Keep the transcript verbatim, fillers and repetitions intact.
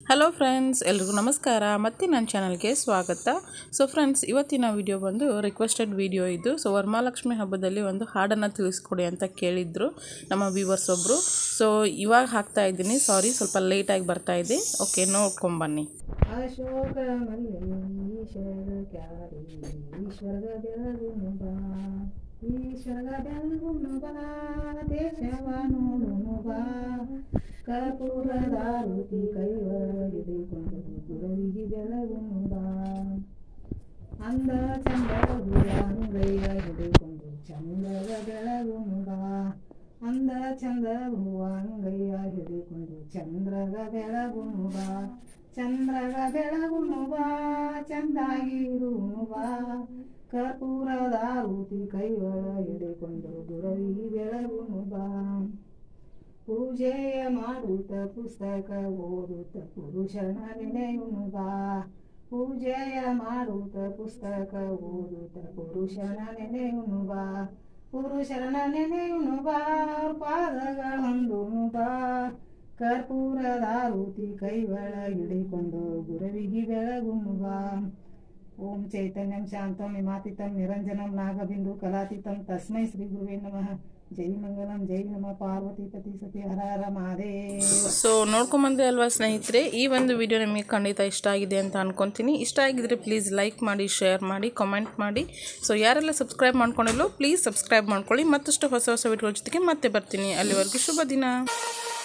Hello friends, ಎಲ್ರಿಗೂ ನಮಸ್ಕಾರ. ಮತ್ತೆ ನನ್ನ ಚಾನಲ್ಗೆ ಸ್ವಾಗತ. ಸೊ ಫ್ರೆಂಡ್ಸ್, ಇವತ್ತಿನ ವಿಡಿಯೋ ಬಂದು ರಿಕ್ವೆಸ್ಟೆಡ್ ವಿಡಿಯೋ ಇದು. ಸೊ ವರಮಹಾಲಕ್ಷ್ಮಿ ಹಬ್ಬದಲ್ಲಿ ಒಂದು ಹಾಡನ್ನು ತಿಳಿಸ್ಕೊಡಿ ಅಂತ ಕೇಳಿದ್ರು ನಮ್ಮ ವ್ಯೂವರ್ಸ್ ಒಬ್ಬರು. ಸೊ ಇವಾಗ ಹಾಕ್ತಾ ಇದ್ದೀನಿ, ಸಾರಿ ಸ್ವಲ್ಪ ಲೇಟಾಗಿ ಬರ್ತಾ ಇದೆ. ಓಕೆ, ನೋಡ್ಕೊಂಬನ್ನಿ. ಅಶೋಕ ಈಶ್ವರ ಕ್ಯಾರಿ ಈಶ್ವರ ಬೆಳಗುನು ಬಾ ಈಶ್ವರ ಬೆಳಗುನು ಬಾ ದೇಶವ ನೋಡುನು ಬಾ ಕರ್ಪೂರದಾರುತಿ ಕೈವರ ಹಿಡಿಕೊಂಡು ಗುರುವಿಗೆ ಬೆಳಗುನು ಬಾ ಅಂದ ಚಂದದ ಅಂಗೈಯ ಹಿಡಿಕೊಂಡು ಚಂದದ ಬೆಳಗುನು ಬಾ ಅಂದ ಚಂದದ ಅಂಗೈಯ ಹಿಡಿಕೊಂಡು ಚಂದ್ರಗ ಬೆಳಗುನು ಬಾ ಚಂದ್ರಗ ಬೆಳಗುನು ಬಾ ಚಂದಾಗಿರುನು ಬಾ ಕರ್ಪೂರದಾರುತಿ ಕೈವಳ ಹಿಡಿಕೊಂಡು ಗುರುವಿಗೆ ಬೆಳಗುನು ಬಾ ಪೂಜೆಯ ಮಾಡುತ್ತ ಪುಸ್ತಕ ಓದುತ್ತ ಪುರುಷನ ನೆನೆಯುನು ಬಾ ಪೂಜೆಯ ಮಾಡುತ್ತ ಪುಸ್ತಕ ಓದುತ್ತ ಪುರುಷನ ನೆನೆಯುನು ಬಾ ಪುರುಷನ ನೆನೆಯುನು ಬಾ ಪಾದಗಳೊಂದುನು ಬಾ ಕರ್ಪೂರದಾರುತಿ ಕೈವಳ ಹಿಡಿಕೊಂಡು ಗುರುವಿಗೆ ಬೆಳಗುನು ಬಾ ಓಂ ಚೈತನ್ಯಂ ಶಾಂತಂ ವಿಮಾತಿತಂ ನಿರಂಜನಂ ನಾಗಬಿಂದು ಕಲಾತೀತಂ ತಸ್ಮೈ ಶ್ರೀ ಗುರುವೇ ನಮಃ. ಜೈ ಮಂಗಲಂ, ಜೈ ನಮಃ ಪಾರ್ವತಿ ಪತಿ ಸತಿ ಹರ ಹರ ಮಹಾದೇವ. ಸೊ ನೋಡ್ಕೊಂಬಂದ್ರೆ ಅಲ್ವಾ ಸ್ನೇಹಿತರೆ, ಈ ಒಂದು ವಿಡಿಯೋ ನಿಮಗೆ ಖಂಡಿತ ಇಷ್ಟ ಆಗಿದೆ ಅಂತ ಅನ್ಕೊತೀನಿ. ಇಷ್ಟ ಆಗಿದ್ರೆ ಪ್ಲೀಸ್ ಲೈಕ್ ಮಾಡಿ, ಶೇರ್ ಮಾಡಿ, ಕಾಮೆಂಟ್ ಮಾಡಿ. ಸೊ ಯಾರೆಲ್ಲ ಸಬ್ಸ್ಕ್ರೈಬ್ ಮಾಡ್ಕೊಂಡಿಲ್ಲೋ ಪ್ಲೀಸ್ ಸಬ್ಸ್ಕ್ರೈಬ್ ಮಾಡ್ಕೊಳ್ಳಿ. ಮತ್ತಷ್ಟು ಹೊಸ ಹೊಸ ವಿಡಿಯೋ ಜೊತೆಗೆ ಮತ್ತೆ ಬರ್ತೀನಿ. ಅಲ್ಲಿವರೆಗೂ ಶುಭ ದಿನ.